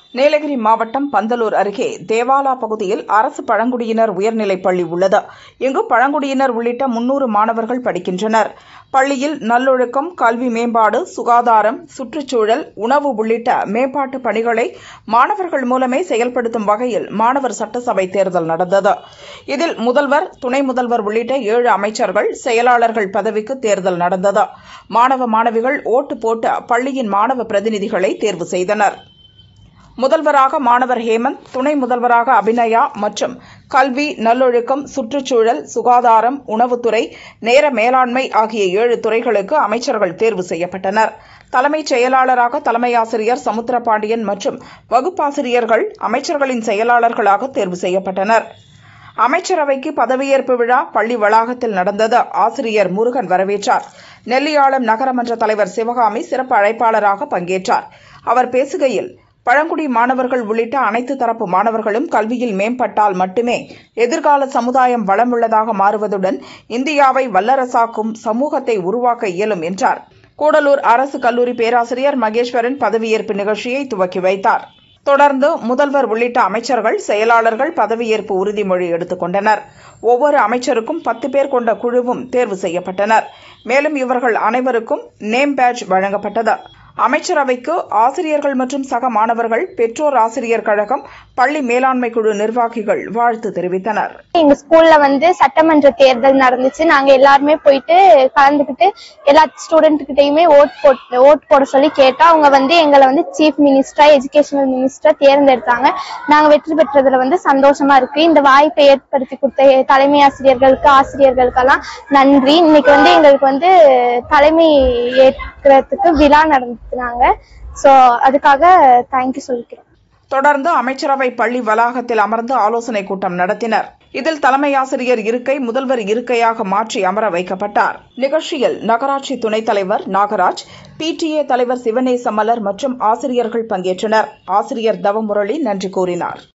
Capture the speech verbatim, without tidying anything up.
நீலகிரி மாவட்டம் பந்தலூர் அருகே தேவாலா பகுதியில் அரசு பழங்குடியினர் உயர்நிலைப் பள்ளி உள்ளது. இங்கு பழங்குடியினர் உள்ளிட்ட முன்னூறு மாணவர்கள் படிக்கின்றனர். பள்ளியில் நல்லொழுக்கம், கல்வி மேம்பாடு, சுகாதாரம், சுற்றுச்சூழல், உணவு உள்ளிட்ட மேம்பாட்டு பணிகளை மாணவர்கள் மூலமே செயல்படுத்தும் வகையில் மாணவர் சட்டசபை தேர்தல் நடந்தது. இதில் முதல்வர், துணை முதல்வர் உள்ளிட்ட ஏழு அமைச்சர்கள், செயலாளர்கள் பதவிக்கு தேர்தல் நடந்தது. மாணவ மாணவிகள் ஓட்டு போட்டு பள்ளியின் மாணவ பிரதிநிதிகளை தேர்வு செய்தனர். முதல்வராக மாணவர் ஹேமந்த், துணை முதல்வராக அபிநயா மற்றும் கல்வி, நல்லொழுக்கம், சுற்றுச்சூழல், சுகாதாரம், உணவுத்துறை, நேர மேலாண்மை ஆகிய ஏழு துறைகளுக்கு அமைச்சர்கள் தேர்வு செய்யப்பட்டனர். தலைமைச் செயலாளராக தலைமை ஆசிரியர் சமுத்திரபாண்டியன் மற்றும் வகுப்பாசிரியர்கள் அமைச்சர்களின் செயலாளர்களாக தேர்வு செய்யப்பட்டனர். அமைச்சரவைக்கு பதவியேற்பு விழா பள்ளி வளாகத்தில் நடந்தது. ஆசிரியர் முருகன் வரவேற்றார். நெல்லியாளம் நகரமன்ற தலைவர் சிவகாமி சிறப்பு அழைப்பாளராக பங்கேற்றார். அவர் பேசுகையில், பழங்குடி மாணவர்கள் உள்ளிட்ட அனைத்து தரப்பு மாணவர்களும் கல்வியில் மேம்பட்டால் மட்டுமே எதிர்கால சமுதாயம் வளமுள்ளதாக மாறுவதுடன் இந்தியாவை வல்லரசாக்கும் சமூகத்தை உருவாக்க இயலும் என்றார். கூடலூர் அரசு கல்லூரி பேராசிரியர் மகேஸ்வரன் பதவியேற்பு நிகழ்ச்சியை துவக்கி வைத்தார். தொடர்ந்து முதல்வர் உள்ளிட்ட அமைச்சர்கள், செயலாளர்கள் பதவியேற்பு உறுதிமொழி எடுத்துக் கொண்டனர். ஒவ்வொரு அமைச்சருக்கும் பத்து பேர் கொண்ட குழுவும் தேர்வு செய்யப்பட்டனர். மேலும் இவர்கள் அனைவருக்கும் நேம் பேட்ஜ் வழங்கப்பட்டது. அமைச்சரவைக்கு ஆசிரியர்கள் மற்றும் சக மாணவர்கள், பெற்றோர் ஆசிரியர் கழகம், பள்ளி மேலாண்மை குழு நிர்வாகிகள் வாழ்த்து தெரிவித்தனர். எங்க ஸ்கூல்ல வந்து சட்டமன்ற தேர்தல் நடந்துச்சு. நாங்க எல்லாருமே போயிட்டு கலந்துக்கிட்டு எல்லா ஸ்டூடெண்ட் கிட்டையுமே ஓட் போட்டு ஓட் போட சொல்லி கேட்டோம். அவங்க வந்து எங்களை வந்து சீஃப் மினிஸ்டரா, எஜுகேஷனல் மினிஸ்டரா தேர்ந்தெடுத்தாங்க. நாங்க வெற்றி பெற்றதுல வந்து சந்தோஷமா இருக்கு. இந்த வாய்ப்பை ஏற்படுத்தி கொடுத்த தலைமை ஆசிரியர்களுக்கு, ஆசிரியர்களுக்கெல்லாம் நன்றி. இன்னைக்கு வந்து எங்களுக்கு வந்து தலைமை ஏற்கிறதுக்கு விழா நடந்து சோ அதுக்காக தேங்க்யூ சொல்லிக்கிறோம். தொடர்ந்து அமைச்சரவை பள்ளி வளாகத்தில் அமர்ந்து ஆலோசனை கூட்டம் நடத்தினர். இதில் தலைமை ஆசிரியர் இருக்கை முதல்வர் இருக்கையாக மாற்றி அமர வைக்கப்பட்டார். நிகழ்ச்சியில் நகராட்சி துணைத் தலைவர் நாகராஜ், பிடிஏ தலைவர் சிவனேசமலர் மற்றும் ஆசிரியர்கள் பங்கேற்றனர். ஆசிரியர் தவமுரளி நன்றி கூறினார்.